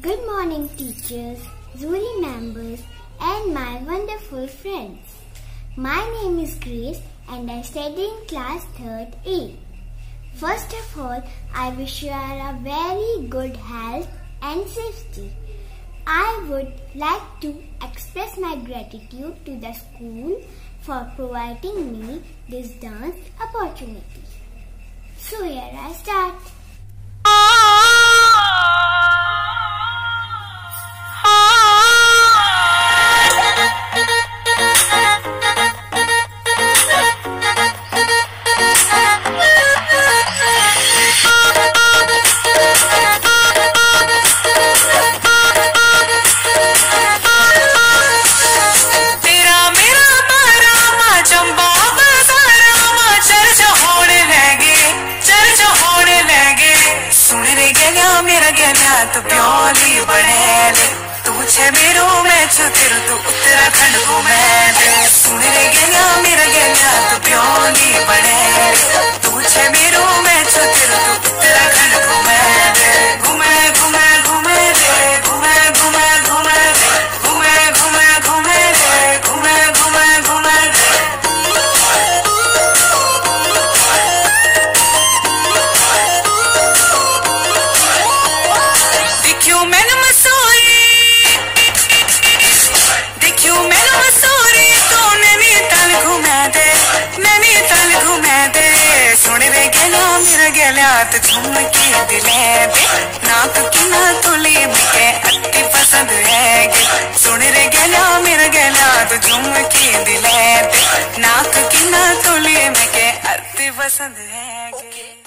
Good morning, teachers, jury members, and my wonderful friends. My name is Grace and I study in class 3rd A. First of all, I wish you all a very good health and safety. I would like to express my gratitude to the school for providing me this dance opportunity. So here I start. तो प्योली बढ़े तू छे मेरो मैं छु तेरो तू उत्तराखंड को मैं दे सुन रे गया मेरा गया तो प्योली बढ़े तू छे मेरो मैं छु तेरो तू उत्तराखंड को मैं दे घूमे घूमे घूमे दे घूमे घूमे घूमे दे घूमे घूमे घूमे दे घूमे घूमे घूमे दे तो झुमकी दिले दे नाक की ना तुली मुझे अति पसंद है सुन रे गला मेरा गला तो झुमकी दिले दे नाक की ना तुली मुझे अति पसंद है।